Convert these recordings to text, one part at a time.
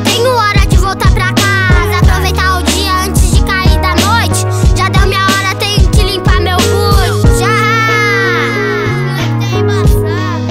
tenho hora de voltar pra casa, aproveitar o dia antes de cair da noite. Já deu minha hora, tenho que limpar meu bucho. Já tem embaçado.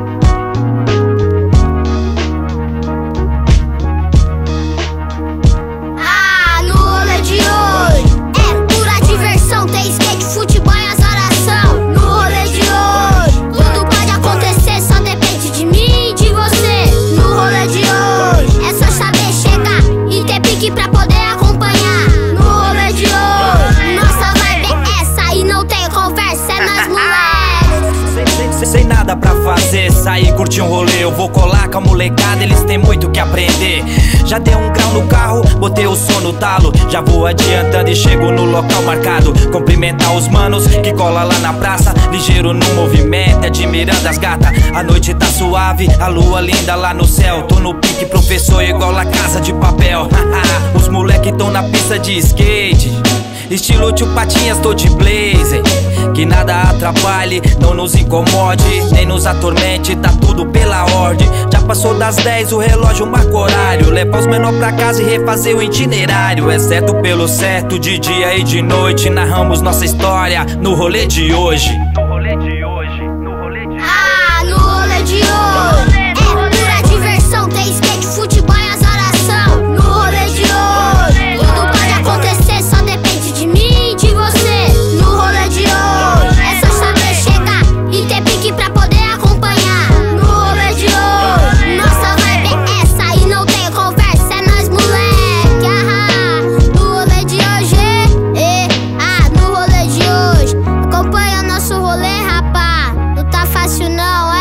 No rolê de hoje é pura diversão. Tem skate, futebol e as oração. No rolê de hoje tudo pode acontecer, só depende de mim e de você. No rolê de hoje é só saber chegar e ter pique pra poder acompanhar. No rolê de hoje nossa vibe é essa e não tem conversa, é nós moleque. Sem nada pra fazer, sair, curtir um rolê. Eu vou colar com a molecada, eles têm muito que aprender. Já dei um grau no carro, botei o som no talo. Já vou adiantando e chego no local marcado. Cumprimentar os manos que cola lá na praça, ligeiro no movimento, admirando as gatas. A noite tá suave, a lua linda lá no céu. Tô no pique professor igual La Casa de Papel. Os moleque tão na pista de skate, estilo tio Patinhas, tô de blazer. Que nada atrapalhe, não nos incomode, nem nos atormente, tá tudo pela ordem. Já passou das 10, o relógio marca horário. Levar os menor pra casa e refazer o itinerário. Exceto pelo certo, de dia e de noite, narramos nossa história no rolê de hoje. No rolê de hoje é pura diversão. Tem skate, futebol e as oração. No rolê de hoje tudo pode acontecer, só depende de mim e de você. No rolê de hoje é só saber chegar e ter pique pra poder acompanhar. No rolê de hoje nossa vibe é essa e não tem conversa, é nós moleque. No rolê de hoje, no rolê de hoje acompanha nosso rolê, rapá. Não tá fácil não,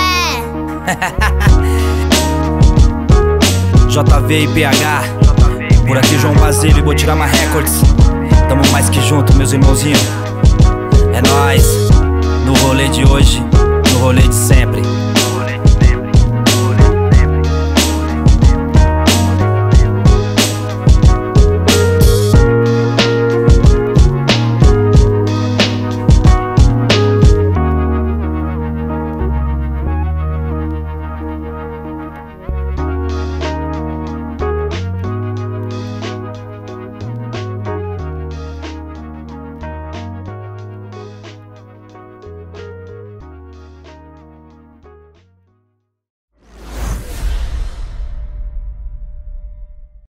JV e PH, por aqui João Basílio e Botirama Records. Tamo mais que junto, meus irmãozinhos. É nóis, no rolê de hoje, no rolê de sempre.